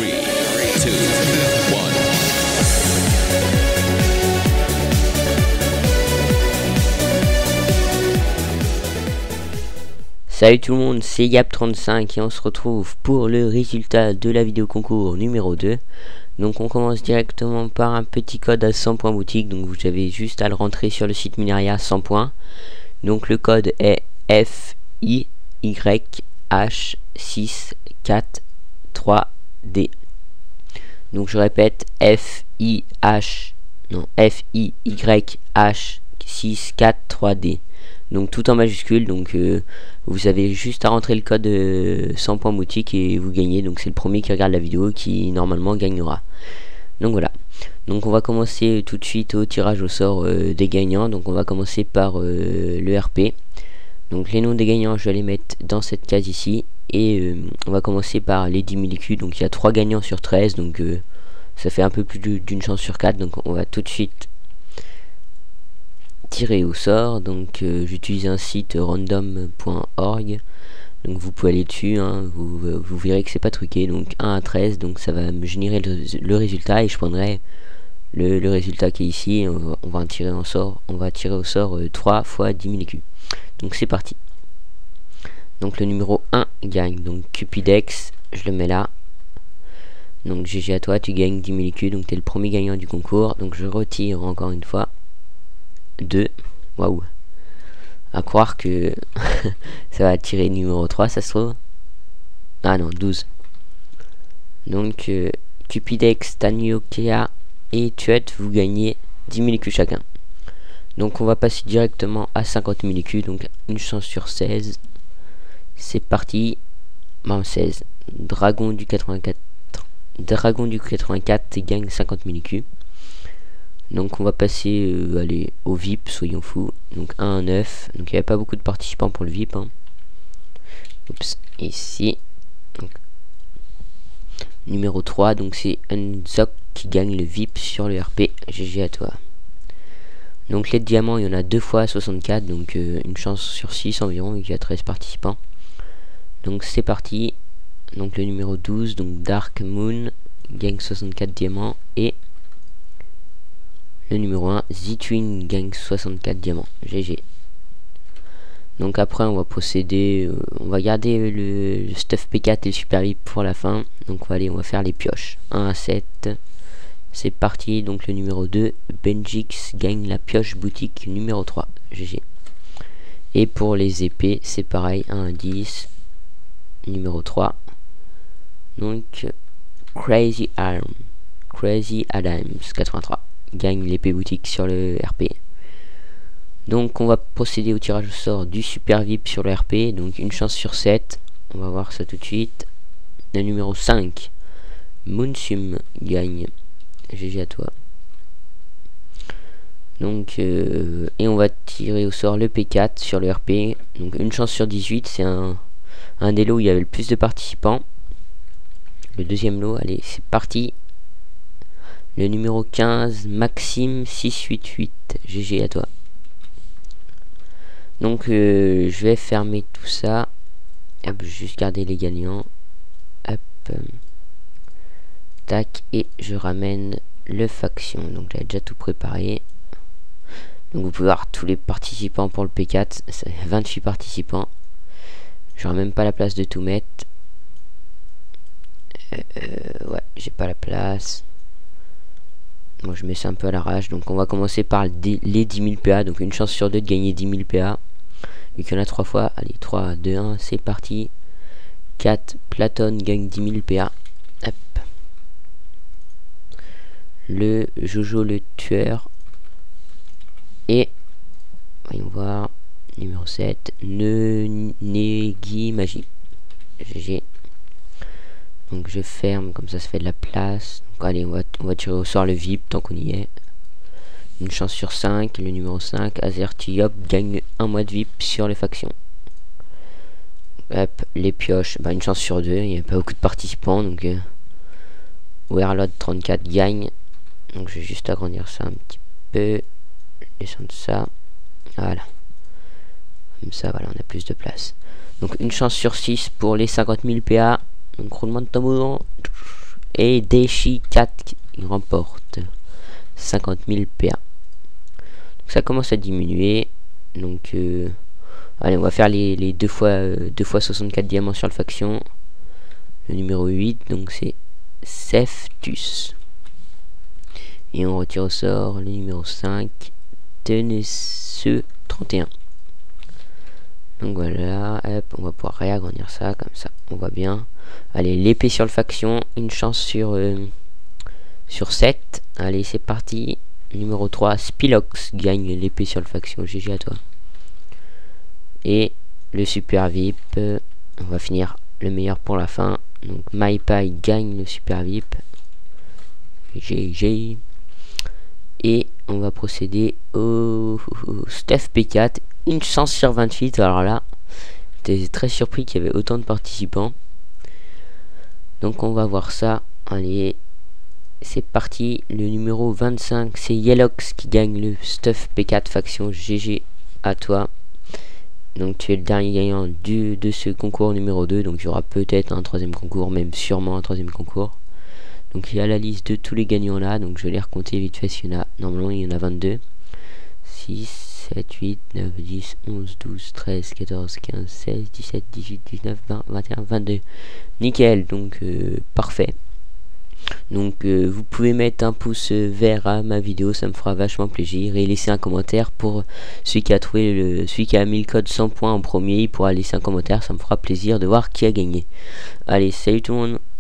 Salut tout le monde, c'est Yap35 et on se retrouve pour le résultat de la vidéo concours numéro 2. Donc on commence directement par un petit code à 100 points boutique. Donc vous avez juste à le rentrer sur le site Minaria 100 points. Donc le code est FIYH643D. Donc je répète, FIYH643D. Donc tout en majuscule. Donc vous avez juste à rentrer le code 100 points boutique et vous gagnez. Donc c'est le premier qui regarde la vidéo qui normalement gagnera. Donc voilà. Donc on va commencer tout de suite au tirage au sort des gagnants. Donc on va commencer par le RP. Donc les noms des gagnants je vais les mettre dans cette case ici. Et on va commencer par les 10 000 écus. Donc il y a 3 gagnants sur 13. Donc ça fait un peu plus d'une chance sur 4. Donc on va tout de suite tirer au sort. Donc j'utilise un site random.org. donc vous pouvez aller dessus, hein, vous verrez que c'est pas truqué. Donc 1 à 13, donc ça va me générer le résultat et je prendrai le résultat qui est ici. On va tirer au sort 3 fois 10 000 écus. Donc c'est parti. Donc le numéro 1 gagne, donc Cupidex, je le mets là. Donc GG à toi, tu gagnes 10 000 écus, donc tu es le premier gagnant du concours. Donc je retire encore une fois 2. Waouh, à croire que ça va tirer numéro 3, ça se trouve. Ah non, 12. Donc Cupidex, Taniokea et Tuet, vous gagnez 10 000 écus chacun. Donc on va passer directement à 50 000 écus. Donc une chance sur 16. C'est parti. Bon, 16. Dragon du 84 gagne 50 000 écus. Donc on va passer allez, au VIP, soyons fous. Donc 1 à 9. Donc il n'y avait pas beaucoup de participants pour le VIP, hein. Oups, ici. Donc, numéro 3, donc c'est Unzoc qui gagne le VIP sur le RP. GG à toi. Donc les diamants, il y en a 2 fois 64. Donc une chance sur 6 environ, et il y a 13 participants. Donc c'est parti. Donc le numéro 12, donc Dark Moon, gagne 64 diamants. Et le numéro 1, Z-Twin, gagne 64 diamants. GG. Donc après on va procéder, on va garder le stuff P4 et le super VIP pour la fin. Donc on va faire les pioches. 1 à 7. C'est parti. Donc le numéro 2, Benjix, gagne la pioche boutique numéro 3. GG. Et pour les épées, c'est pareil. 1 à 10. Numéro 3. Donc Crazy Adams 83 gagne l'épée boutique sur le RP. Donc on va procéder au tirage au sort du super VIP sur le RP. Donc une chance sur 7. On va voir ça tout de suite. Le numéro 5, Moonsum, gagne. GG à toi. Donc et on va tirer au sort le P4 sur le RP. Donc une chance sur 18. C'est un des lots où il y avait le plus de participants. Le deuxième lot, allez, c'est parti. Le numéro 15, Maxime 688. GG à toi. Donc je vais fermer tout ça. Hop, je vais juste garder les gagnants. Hop. Tac. Et je ramène le faction. Donc j'avais déjà tout préparé. Donc vous pouvez voir tous les participants pour le P4. C'est 28 participants. J'aurai même pas la place de tout mettre. Ouais, j'ai pas la place. Moi je mets ça un peu à l'arrache. Donc on va commencer par les 10 000 PA. Donc une chance sur 2 de gagner 10 000 PA. Vu qu'il y en a 3 fois. Allez, 3, 2, 1, c'est parti. 4, Platon gagne 10 000 PA. Hop. Le Jojo le tueur. Et voyons voir. Numéro 7, Negi Magie. GG. Donc je ferme, comme ça se fait de la place. Donc allez, on va tirer au sort le VIP tant qu'on y est. Une chance sur 5, le numéro 5, Azertiop, gagne un mois de VIP sur les factions. Hop, les pioches, bah, une chance sur 2, il n'y a pas beaucoup de participants. Donc Werlod 34 gagne. Donc je vais juste agrandir ça un petit peu. Descendre ça. Voilà. Comme ça, voilà, on a plus de place. Donc une chance sur 6 pour les 50 000 PA. Donc roulement de tambour. Et Deshi 4 qui remporte 50 000 PA. Donc ça commence à diminuer. Donc allez, on va faire les 2 fois 64 diamants sur le faction. Le numéro 8, donc c'est Seftus. Et on retire au sort le numéro 5, Tenesse 31. Donc voilà, hop, on va pouvoir réagrandir ça, comme ça, on voit bien. Allez, l'épée sur le faction, une chance sur 7. Allez, c'est parti. Numéro 3, Spilox gagne l'épée sur le faction. GG à toi. Et le super VIP, on va finir le meilleur pour la fin. Donc MyPie gagne le super VIP. GG. Et on va procéder au Stuff P4. Une chance sur 28. Alors là, j'étais très surpris qu'il y avait autant de participants. Donc on va voir ça. Allez, c'est parti. Le numéro 25, c'est Yelox qui gagne le Stuff P4 faction. GG à toi. Donc tu es le dernier gagnant de ce concours numéro 2. Donc il y aura peut-être un troisième concours, même sûrement un troisième concours. Donc il y a la liste de tous les gagnants là. Donc je vais les recompter vite fait. Il y en a, normalement il y en a 22. 6, 7, 8, 9, 10, 11, 12, 13, 14, 15, 16, 17, 18, 19, 20, 21, 22. Nickel, donc parfait. Donc vous pouvez mettre un pouce vert à ma vidéo, ça me fera vachement plaisir, et laisser un commentaire pour celui qui a trouvé celui qui a mis le code 100 points en premier. Il pourra laisser un commentaire, ça me fera plaisir de voir qui a gagné. Allez, salut tout le monde.